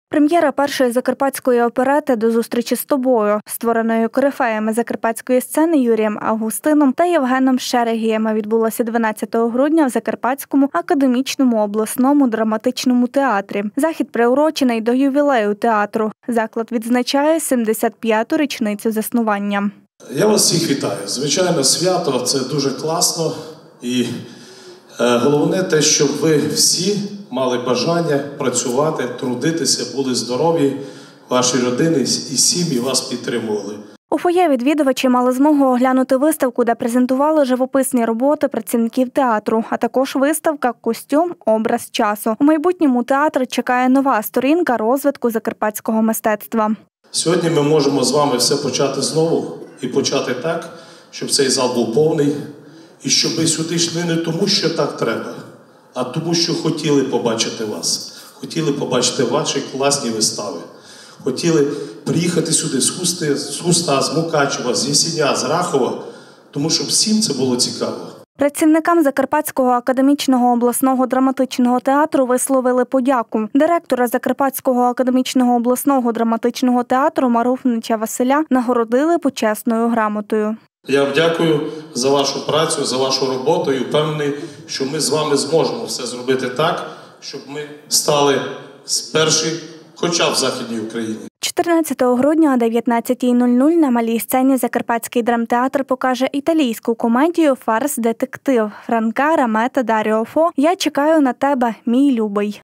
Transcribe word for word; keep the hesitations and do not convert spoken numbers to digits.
Прем'єра першої закарпатської оперети «До зустрічі з тобою», створеної корифеями закарпатської сцени Юрієм Августином та Євгеном Шерегієм, відбулася дванадцятого грудня в Закарпатському академічному обласному драматичному театрі. Захід приурочений до ювілею театру. Заклад відзначає сімдесят п'яту річницю заснування. Я вас всіх вітаю. Звичайно, свято – це дуже класно. І е, головне те, щоб ви всі мали бажання працювати, трудитися, були здорові, ваші родини і сім'ї вас підтримували. У фоє відвідувачі мали змогу оглянути виставку, де презентували живописні роботи працівників театру, а також виставка «Костюм. Образ часу». У майбутньому театр чекає нова сторінка розвитку закарпатського мистецтва. Сьогодні ми можемо з вами все почати знову і почати так, щоб цей зал був повний, і щоб ви сюди йшли не тому, що так треба, а тому, що хотіли побачити вас, хотіли побачити ваші класні вистави, хотіли приїхати сюди з Хусти, з Хуста, з Мукачева, з Ясеня, з Рахова, тому що всім це було цікаво. Працівникам Закарпатського академічного обласного драматичного театру висловили подяку. Директора Закарпатського академічного обласного драматичного театру Маруфнича Василя нагородили почесною грамотою. Я вам дякую за вашу працю, за вашу роботу і впевнений, що ми з вами зможемо все зробити так, щоб ми стали перші, хоча б в Західній Україні. чотирнадцятого грудня о дев'ятнадцятій нуль нуль на малій сцені Закарпатський драмтеатр покаже італійську комедію «Фарс-детектив» Франка Рамета Даріо Фо «Я чекаю на тебе, мій любий».